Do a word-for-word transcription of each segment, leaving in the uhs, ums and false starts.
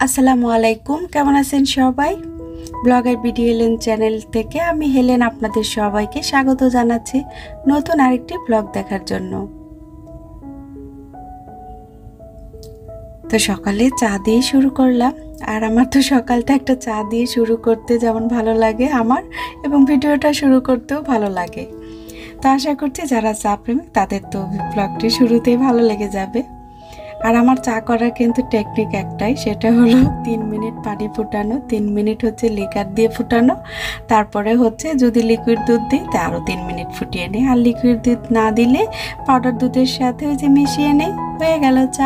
আসসালামু আলাইকুম, কেমন আছেন সবাই? ব্লগার বিডিএলএন চ্যানেল থেকে আমি হেলেন আপনাদের সবাইকে স্বাগত জানাচ্ছি নতুন আরেকটি ব্লগ দেখার জন্য। তো সকালে চা দিয়ে শুরু করলাম, আর আমার তো সকালটা একটা চা দিয়ে শুরু করতে যেমন ভালো লাগে আমার, এবং ভিডিওটা শুরু করতেও ভালো লাগে। তো আশা করছি যারা চা প্রেমিক তাদের তো ব্লগটি শুরুতেই ভালো লেগে যাবে। আর আমার চা করার কিন্তু টেকনিক একটাই, সেটা হলো তিন মিনিট পানি ফুটানো, তিন মিনিট হচ্ছে লিকার দিয়ে ফুটানো, তারপরে হচ্ছে যদি লিকুইড দুধ দিই তা আরও তিন মিনিট ফুটিয়ে নিই, আর লিকুইড দুধ না দিলে পাউডার দুধের সাথে ওই যে মিশিয়ে নেই, হয়ে গেল চা।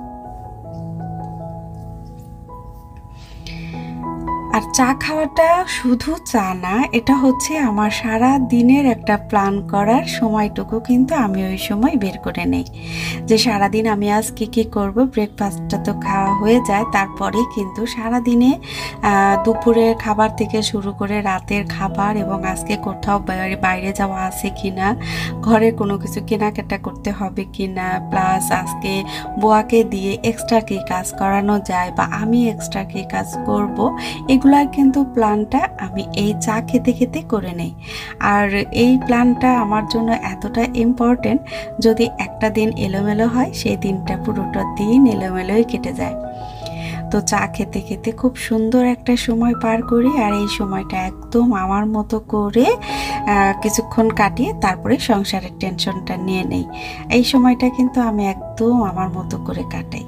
আর চা খাওয়াটা শুধু চা না, এটা হচ্ছে আমার সারা দিনের একটা প্ল্যান করার সময়টুকু কিন্তু আমি ওই সময় বের করে নেই, যে সারাদিন আমি আজ কী কী করবো। ব্রেকফাস্টটা তো খাওয়া হয়ে যায়, তারপরে কিন্তু সারাদিনে দুপুরের খাবার থেকে শুরু করে রাতের খাবার, এবং আজকে কোথাও বাইরে যাওয়া আছে কি না, ঘরে কোনো কিছু কেনাকাটা করতে হবে কি না, প্লাস আজকে বোয়াকে দিয়ে এক্সট্রা কী কাজ করানো যায় বা আমি এক্সট্রা কী কাজ করব, এগুলার কিন্তু প্ল্যানটা আমি এই চা খেতে খেতে করে নেই। আর এই প্ল্যানটা আমার জন্য এতটা ইম্পর্টেন্ট, যদি একটা দিন এলোমেলো হয় সেই দিনটা পুরোটা দিন এলোমেলোই কেটে যায়। তো চা খেতে খেতে খুব সুন্দর একটা সময় পার করি, আর এই সময়টা একদম আমার মতো করে কিছুক্ষণ কাটিয়ে তারপরে সংসারের টেনশনটা নিয়ে নেই। এই সময়টা কিন্তু আমি একদম আমার মতো করে কাটাই।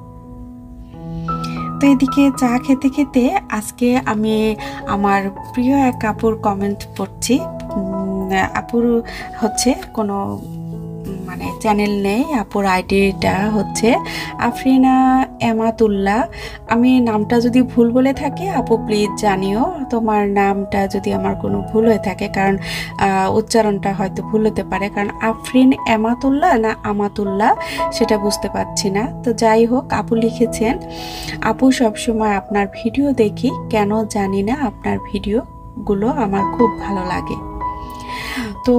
তো এদিকে চা খেতে খেতে আজকে আমি আমার প্রিয় এক আপুর কমেন্ট পড়ছি। আপুর হচ্ছে কোনো মানে চ্যানেল নেই, আপুর আইডিটা হচ্ছে আফরিনা এমাতুল্লাহ। আমি নামটা যদি ভুল বলে থাকি আপু প্লিজ জানিও, তোমার নামটা যদি আমার কোনো ভুল হয়ে থাকে, কারণ উচ্চারণটা হয়তো ভুল হতে পারে, কারণ আফরিন এমাতুল্লাহ না আমাতুল্লাহ সেটা বুঝতে পারছি না। তো যাই হোক, আপু লিখেছেন, আপু সবসময় আপনার ভিডিও দেখি, কেন জানি না আপনার ভিডিওগুলো আমার খুব ভালো লাগে। তো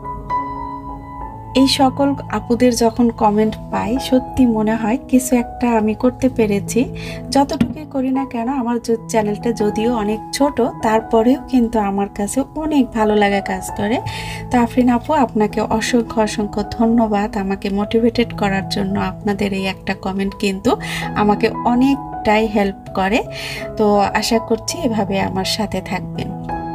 এই সকল আপুদের যখন কমেন্ট পাই সত্যি মনে হয় কিছু একটা আমি করতে পেরেছি। যতটুকুই করি না কেন, আমার চ্যানেলটা যদিও অনেক ছোট, তারপরেও কিন্তু আমার কাছে অনেক ভালো লাগা কাজ করে। তো আফরিন আপু, আপনাকে অসংখ্য অসংখ্য ধন্যবাদ আমাকে মোটিভেটেড করার জন্য। আপনাদের এই একটা কমেন্ট কিন্তু আমাকে অনেকটাই হেল্প করে। তো আশা করছি এভাবে আমার সাথে থাকবেন।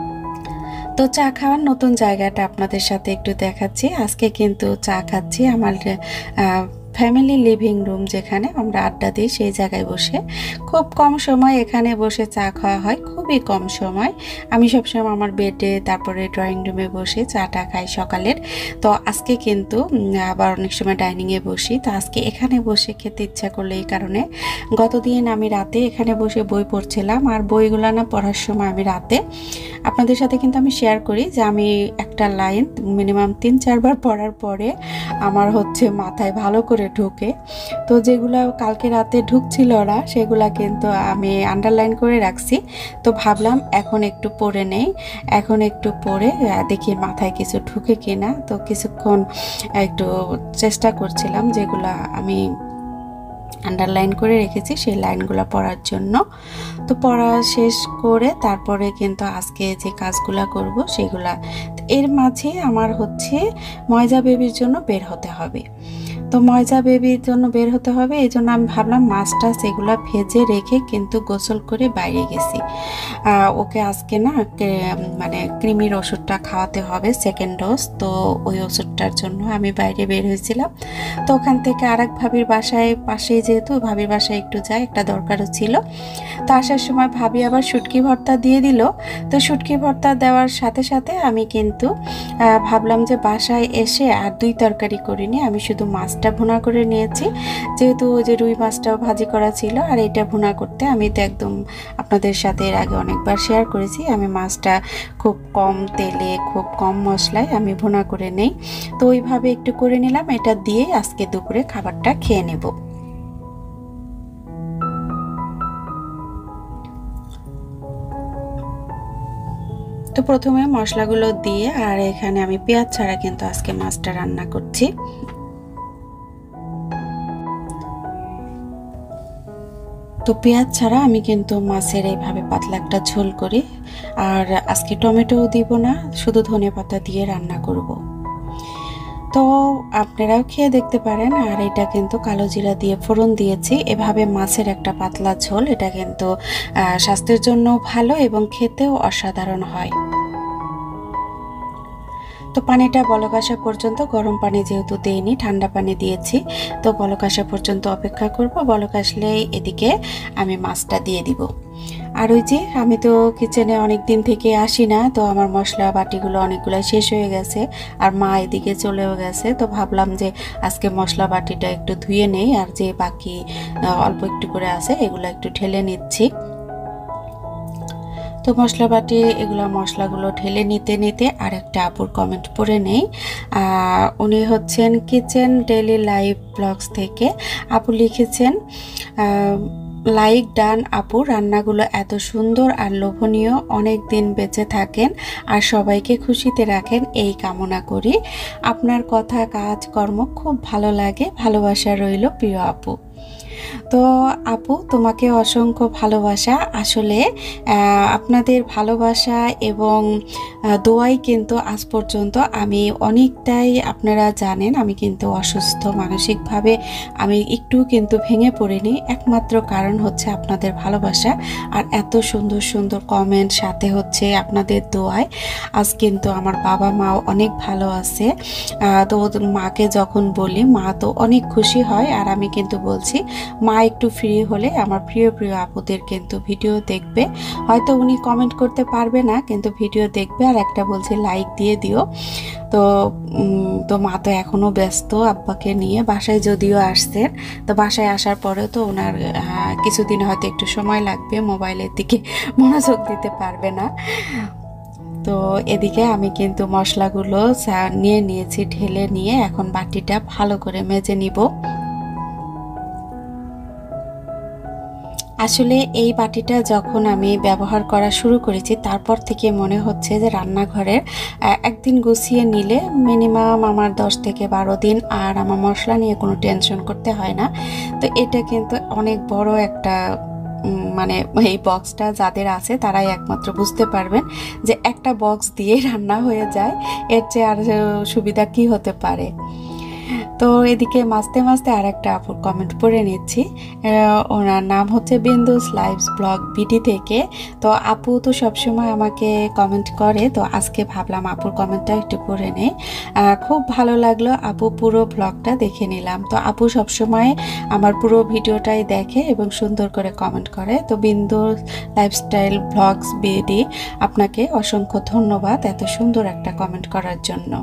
তো চা খাওয়ার নতুন জায়গাটা আপনাদের সাথে একটু দেখাচ্ছি। আজকে কিন্তু চা খাচ্ছি আমার ফ্যামিলি লিভিং রুম, যেখানে আমরা আড্ডা দিই সেই জায়গায় বসে। খুব কম সময় এখানে বসে চা খাওয়া হয়, খুবই কম সময়। আমি সবসময় আমার বেডে তারপরে ড্রয়িং রুমে বসে চাটা খাই সকালের। তো আজকে কিন্তু আবার অনেক সময় ডাইনিংয়ে বসি। তো আজকে এখানে বসে খেতে ইচ্ছা করলে এই কারণে, গতদিন আমি রাতে এখানে বসে বই পড়ছিলাম, আর বইগুলো না পড়ার সময় আমি রাতে আপনাদের সাথে কিন্তু আমি শেয়ার করি যে আমি একটা লাইন মিনিমাম তিন চারবার পড়ার পরে আমার হচ্ছে মাথায় ভালো করে ঢোকে। তো যেগুলো কালকে রাতে ঢুকছিল না সেগুলা কিন্তু আমি আন্ডারলাইন করে রাখছি। তো ভাবলাম এখন একটু পড়ে নেই, এখন একটু পড়ে দেখি মাথায় কিছু ঢুকে কিনা। তো কিছুক্ষণ একটু চেষ্টা করছিলাম যেগুলা আমি আন্ডারলাইন করে রেখেছি সেই লাইনগুলো পড়ার জন্য। তো পড়া শেষ করে তারপরে কিন্তু আজকে যে কাজগুলা করব সেগুলা, এর মাঝে আমার হচ্ছে ময়জা বেবির জন্য বের হতে হবে। তো ময়জা বেবির জন্য বের হতে হবে, এই জন্য আমি ভাবলাম মাছটা সেগুলা ভেজে রেখে কিন্তু গোসল করে বাইরে গেছি। ওকে আজকে না মানে কৃমির ওষুধটা খাওয়াতে হবে, সেকেন্ড ডোজ। তো ওই ওষুধটার জন্য আমি বাইরে বের হয়েছিলাম। তো ওখান থেকে আরেক ভাবির বাসায় পাশেই, যেহেতু ভাবির বাসায় একটু যাই, একটা দরকারও ছিল। তো আসার সময় ভাবি আবার শুটকি ভর্তা দিয়ে দিল। তো শুটকি ভর্তা দেওয়ার সাথে সাথে আমি কিন্তু ভাবলাম যে বাসায় এসে আর দুই তরকারি করিনি, আমি শুধু মাছটা ভুনা করে নিয়েছি, যেহেতু ওই যে রুই মাছটাও ভাজি করা ছিল। আর এটা ভুনা করতে আমি তো একদম আপনাদের সাথে এর আগে অনেকবার শেয়ার করেছি, আমি মাছটা খুব কম তেলে খুব কম মশলায় আমি ভুনা করে নেই। তো ওইভাবে একটু করে নিলাম, এটা দিয়ে আজকে দুপুরে খাবারটা খেয়ে নেব। তো প্রথমে মশলাগুলো দিয়ে, আর এখানে আমি পেঁয়াজ ছাড়া কিন্তু আজকে মাছটা রান্না করছি। তো পেঁয়াজ ছাড়া আমি কিন্তু মাছের এইভাবে পাতলা একটা ঝোল করি। আর আজকে টমেটোও দিব না, শুধু ধনেপাতা দিয়ে রান্না করব। তো আপনারাও খেয়ে দেখতে পারেন। আর এটা কিন্তু কালো জিরা দিয়ে ফোড়ন দিয়েছি। এভাবে মাছের একটা পাতলা ঝোল, এটা কিন্তু স্বাস্থ্যের জন্য ভালো এবং খেতেও অসাধারণ হয়। তো পানিটা বলক আসা পর্যন্ত, গরম পানি যেহেতু দেইনি ঠান্ডা পানি দিয়েছি, তো বলক আসা পর্যন্ত অপেক্ষা করব। বলক আসলে এদিকে আমি মাছটা দিয়ে দিব। আর ওই যে আমি তো কিচেনে অনেক দিন থেকে আসি না, তো আমার মশলা বাটিগুলো অনেকগুলো শেষ হয়ে গেছে, আর মা এদিকে চলেও গেছে। তো ভাবলাম যে আজকে মশলা বাটিটা একটু ধুয়ে নেই, আর যে বাকি অল্প একটু করে আছে এগুলো একটু ঢেলে নিচ্ছি। তো মশলা বাটি এগুলো মশলাগুলো ঢেলে নিতে নিতে আরেকটা আপুর কমেন্ট পড়ে নেই। উনি হচ্ছেন কিচেন ডেইলি লাইফ ব্লগস থেকে। আপু লিখেছেন, লাইক ডান আপু, রান্নাগুলো এত সুন্দর আর লোভনীয়, অনেক দিন বেঁচে থাকেন আর সবাইকে খুশিতে রাখেন এই কামনা করি। আপনার কথা কাজ কর্ম খুব ভালো লাগে, ভালোবাসা রইল প্রিয় আপু। তো আপু তোমাকে অসংখ্য ভালোবাসা। আসলে আপনাদের ভালোবাসা এবং দোয়াই কিন্তু আজ পর্যন্ত আমি অনেকটাই, আপনারা জানেন আমি কিন্তু অসুস্থ মানসিকভাবে, আমি একটু কিন্তু ভেঙে পড়িনি। একমাত্র কারণ হচ্ছে আপনাদের ভালোবাসা আর এত সুন্দর সুন্দর কমেন্ট, সাথে হচ্ছে আপনাদের দোয়ায় আজ কিন্তু আমার বাবা মাও অনেক ভালো আছে। তো মাকে যখন বলি মা তো অনেক খুশি হয়। আর আমি কিন্তু বলছি মা একটু ফ্রি হলে আমার প্রিয় প্রিয় আপুদের কিন্তু ভিডিও দেখবে। হয়তো উনি কমেন্ট করতে পারবে না, কিন্তু ভিডিও দেখবে। আর একটা বলছে লাইক দিয়ে দিও। তো তো মা তো এখনও ব্যস্ত আব্বাকে নিয়ে, বাসায় যদিও আসছেন, তো বাসায় আসার পরেও তো ওনার কিছুদিন হয়তো একটু সময় লাগবে, মোবাইলের দিকে মনোযোগ দিতে পারবে না। তো এদিকে আমি কিন্তু মশলাগুলো নিয়ে নিয়েছি, ঢেলে নিয়ে এখন বাটিটা ভালো করে মেজে নিব। আসলে এই বাটিটা যখন আমি ব্যবহার করা শুরু করেছি তারপর থেকে মনে হচ্ছে যে রান্নাঘরের একদিন গুছিয়ে নিলে মিনিমাম আমার দশ থেকে বারো দিন আর আমার মশলা নিয়ে কোনো টেনশন করতে হয় না। তো এটা কিন্তু অনেক বড় একটা, মানে এই বক্সটা যাদের আছে তারাই একমাত্র বুঝতে পারবেন যে একটা বক্স দিয়ে রান্না হয়ে যায়, এর চেয়ে আর সুবিধা কি হতে পারে। তো এদিকে মাঝতে মাঝতে আর একটা আপুর কমেন্ট পড়ে নিচ্ছি। ওনার নাম হচ্ছে বিন্দুস লাইভস ব্লগ বিডি থেকে। তো আপু তো সবসময় আমাকে কমেন্ট করে, তো আজকে ভাবলাম আপুর কমেন্টটা একটু পড়ে নেই। খুব ভালো লাগলো আপু, পুরো ব্লগটা দেখে নিলাম। তো আপু সবসময় আমার পুরো ভিডিওটাই দেখে এবং সুন্দর করে কমেন্ট করে। তো বিন্দুস লাইফস্টাইল ব্লগস বিডি, আপনাকে অসংখ্য ধন্যবাদ এত সুন্দর একটা কমেন্ট করার জন্য।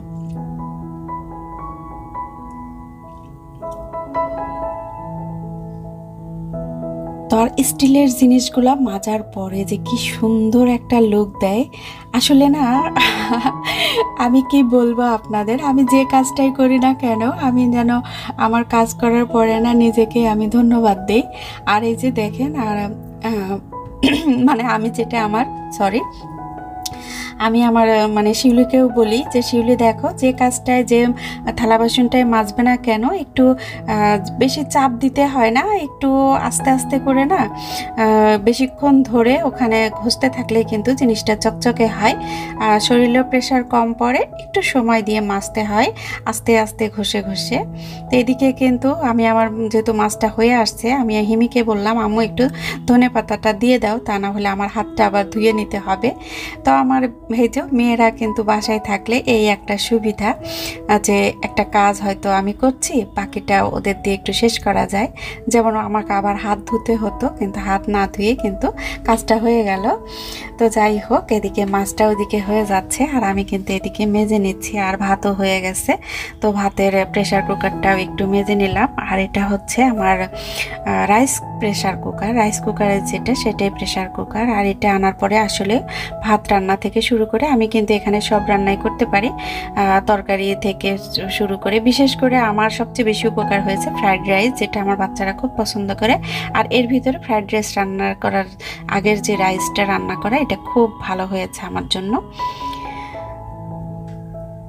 তো আর স্টিলের জিনিসগুলো মাজার পরে যে কি সুন্দর একটা লুক দেয়। আসলে না আমি কি বলবো আপনাদের, আমি যে কাজটাই করি না কেন আমি যেন আমার কাজ করার পরে না নিজেকে আমি ধন্যবাদ দিই। আর এই যে দেখেন, আর মানে আমি যেটা আমার সরি আমি আমার মানে শিউলিকেও বলি যে শিউলি দেখো, যে কাজটায় যে থালা বাসনটায় মাজবে না কেন একটু বেশি চাপ দিতে হয় না, একটু আস্তে আস্তে করে না বেশিক্ষণ ধরে ওখানে ঘষতে থাকলে কিন্তু জিনিসটা চকচকে হয়। শরীরেও প্রেশার কম পড়ে, একটু সময় দিয়ে মাজতে হয় আস্তে আস্তে ঘষে ঘষে। তো এদিকে কিন্তু আমি আমার যেহেতু মাছটা হয়ে আসছে, আমি হিমিকে বললাম আম্মু একটু ধনে পাতাটা দিয়ে দাও, তা না হলে আমার হাতটা আবার ধুয়ে নিতে হবে। তো আমার ভেজো মেয়েরা কিন্তু বাসায় থাকলে এই একটা সুবিধা যে একটা কাজ হয়তো আমি করছি, বাকিটা ওদের দিয়ে একটু শেষ করা যায়। যেমন আমাকে আবার হাত ধুতে হতো, কিন্তু হাত না ধুয়ে কিন্তু কাজটা হয়ে গেল। তো যাই হোক, এদিকে মাছটা ওদিকে হয়ে যাচ্ছে আর আমি কিন্তু এদিকে মেজে নিচ্ছি, আর ভাতও হয়ে গেছে। তো ভাতের প্রেশার কুকারটাও একটু মেজে নিলাম। আর এটা হচ্ছে আমার রাইস প্রেশার কুকার, রাইস কুকারের যেটা সেটাই প্রেশার কুকার। আর এটা আনার পরে আসলে ভাত রান্না থেকে শুরু করে আমি কিন্তু এখানে সব রান্নাই করতে পারি, তরকারি থেকে শুরু করে। বিশেষ করে আমার সবচেয়ে বেশি উপকার হয়েছে ফ্রাইড রাইস, যেটা আমার বাচ্চারা খুব পছন্দ করে। আর এর ভিতরে ফ্রাইড রাইস রান্না করার আগের যে রাইসটা রান্না করা, এটা খুব ভালো হয়েছে আমার জন্য।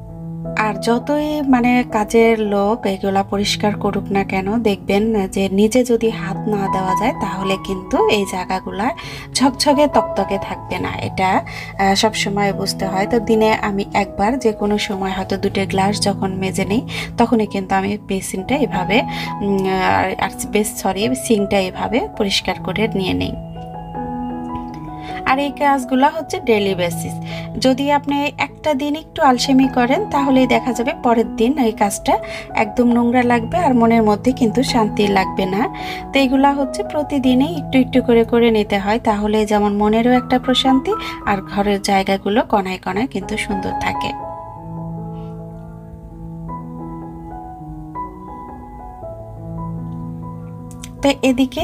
আর যতই মানে কাজের লোক এগুলা পরিষ্কার করুক না কেন, দেখবেন যে নিজে যদি হাত না দেওয়া যায় তাহলে কিন্তু এই জায়গাগুলা ঝকঝকে তকতকে থাকবে না। এটা সব সময় বুঝতে হয়। তো দিনে আমি একবার যে কোনো সময় হয়তো দুটো গ্লাস যখন মেজে নিই তখনই কিন্তু আমি বেসিনটা এভাবে আর বেশ সরি সিঙ্কটা এভাবে পরিষ্কার করে নিয়ে নিই। আর এই কাজগুলো হচ্ছে ডেইলি বেসিস। যদি আপনি একটা দিন একটু আলসেমি করেন তাহলেই দেখা যাবে পরের দিন এই কাজটা একদম নোংরা লাগবে আর মনের মধ্যে কিন্তু শান্তি লাগবে না। তো এইগুলা হচ্ছে প্রতিদিনই একটু একটু করে করে নিতে হয়, তাহলে যেমন মনেরও একটা প্রশান্তি আর ঘরের জায়গাগুলো কণায় কণায় কিন্তু সুন্দর থাকে। তো এদিকে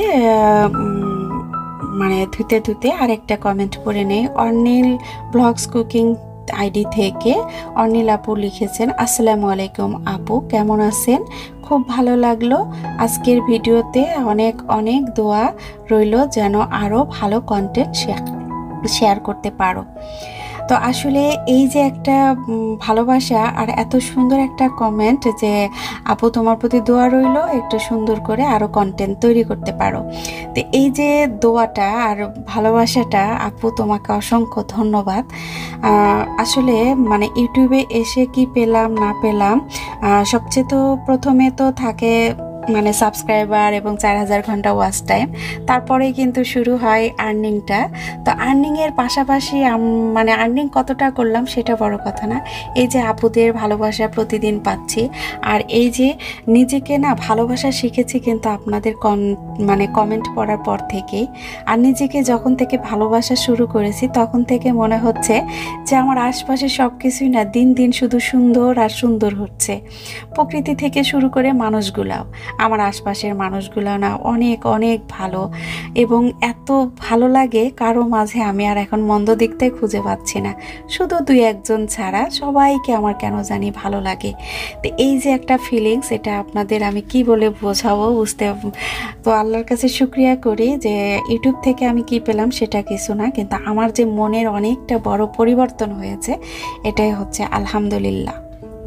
মানে ধুতে ধুতে আরেকটা কমেন্ট পড়ে নেই। অর্নিল ব্লগস কুকিং আইডি থেকে অর্নিল আপু লিখেছেন, আসসালামু আলাইকুম আপু, কেমন আছেন? খুব ভালো লাগলো আজকের ভিডিওতে, অনেক অনেক দোয়া রইল যেন আরও ভালো কন্টেন্ট শেয়ার করতে পারো। তো আসলে এই যে একটা ভালোবাসা আর এত সুন্দর একটা কমেন্ট যে আপু তোমার প্রতি দোয়া রইল একটু সুন্দর করে আরও কন্টেন্ট তৈরি করতে পারো। তো এই যে দোয়াটা আর ভালোবাসাটা আপু, তোমাকে অসংখ্য ধন্যবাদ। আসলে মানে ইউটিউবে এসে কি পেলাম না পেলাম, সবচেয়ে তো প্রথমে তো থাকে মানে সাবস্ক্রাইবার এবং চার হাজার ঘন্টা ওয়াচ টাইম, তারপরেই কিন্তু শুরু হয় আর্নিংটা। তো আর্নিংয়ের পাশাপাশি মানে আর্নিং কতটা করলাম সেটা বড় কথা না, এই যে আপুদের ভালোবাসা প্রতিদিন পাচ্ছি আর এই যে নিজেকে না ভালোবাসা শিখেছি কিন্তু আপনাদের কম মানে কমেন্ট পড়ার পর থেকেই। আর নিজেকে যখন থেকে ভালোবাসা শুরু করেছি তখন থেকে মনে হচ্ছে যে আমার আশপাশে সব কিছুই না দিন দিন শুধু সুন্দর আর সুন্দর হচ্ছে। প্রকৃতি থেকে শুরু করে মানুষগুলাও, আমার আশপাশের মানুষগুলো না অনেক অনেক ভালো এবং এত ভালো লাগে কারো মাঝে আমি আর এখন মন্দ দিকটাই খুঁজে পাচ্ছি না, শুধু দুই একজন ছাড়া সবাইকে আমার কেন জানি ভালো লাগে। তো এই যে একটা ফিলিংস, এটা আপনাদের আমি কি বলে বোঝাবো বুঝতে। তো আল্লাহর কাছে শুকরিয়া করি যে ইউটিউব থেকে আমি কি পেলাম সেটা কিছু না, কিন্তু আমার যে মনের অনেকটা বড় পরিবর্তন হয়েছে এটাই হচ্ছে আলহামদুলিল্লাহ।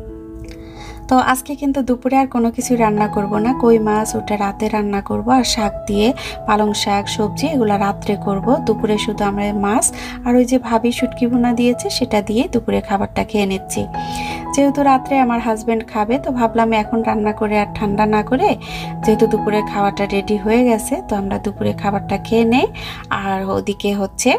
তো আজকে কিন্তু দুপুরে আর কোনো কিছু রান্না করব না, কই মাছ ওটা রাতে রান্না করব আর শাক দিয়ে পালং শাক সবজি এগুলো রাত্রে করব। দুপুরে শুধু আমরা মাছ আর ওই যে ভাবি শুটকি ভুনা দিয়েছে সেটা দিয়ে দুপুরে খাবারটা খেয়ে নিচ্ছি। যেহেতু রাত্রে আমার হাজব্যান্ড খাবে তো ভাবলাম এখন রান্না করে আর ঠান্ডা না করে, যেহেতু দুপুরে খাবারটা রেডি হয়ে গেছে তো আমরা দুপুরে খাবারটা খেয়ে নেই আর ওদিকে হচ্ছে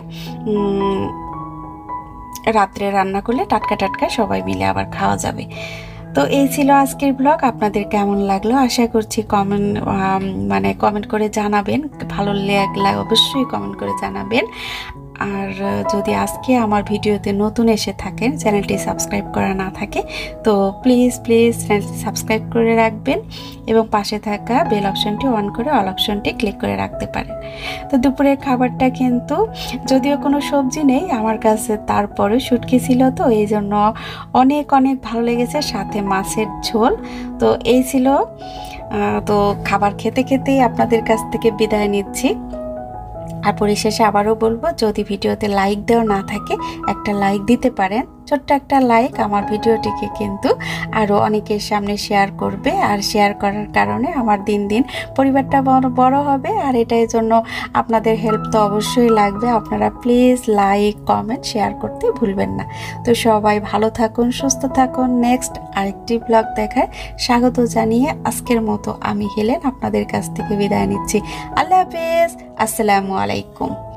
রাত্রে রান্না করলে টাটকা টাটকা সবাই মিলে আবার খাওয়া যাবে। তো এই ছিল আজকের ব্লগ। আপনাদের কেমন লাগলো আশা করছি কমেন্ট মানে কমেন্ট করে জানাবেন, ভালো লাগলে অবশ্যই কমেন্ট করে জানাবেন। আর যদি আজকে আমার ভিডিওতে নতুন এসে থাকেন, চ্যানেলটি সাবস্ক্রাইব করা না থাকে তো প্লিজ প্লিজ চ্যানেলটি সাবস্ক্রাইব করে রাখবেন এবং পাশে থাকা বেল অপশনটি অন করে অল অপশনটি ক্লিক করে রাখতে পারেন। তো দুপুরের খাবারটা কিন্তু যদিও কোনো সবজি নেই আমার কাছে, তারপরে শুটকি ছিল তো এই জন্য অনেক অনেক ভালো লেগেছে, সাথে মাছের ঝোল। তো এই ছিল। তো খাবার খেতে খেতেই আপনাদের কাছ থেকে বিদায় নিচ্ছি। আর পরিশেষে আবারও বলবো, যদি ভিডিওতে লাইক দেওয়া না থাকে একটা লাইক দিতে পারেন, ছোট্ট একটা লাইক আমার ভিডিওটিকে কিন্তু আরও অনেকের সামনে শেয়ার করবে আর শেয়ার করার কারণে আমার দিন দিন পরিবারটা বড় বড় হবে আর এটার জন্য আপনাদের হেল্প তো অবশ্যই লাগবে। আপনারা প্লিজ লাইক কমেন্ট শেয়ার করতে ভুলবেন না। তো সবাই ভালো থাকুন, সুস্থ থাকুন। নেক্সট আরেকটি ব্লগ দেখার স্বাগত জানিয়ে আজকের মতো আমি হেলেন আপনাদের কাছ থেকে বিদায় নিচ্ছি। আল্লাহ হাফেজ, আসসালামু আলাইকুম।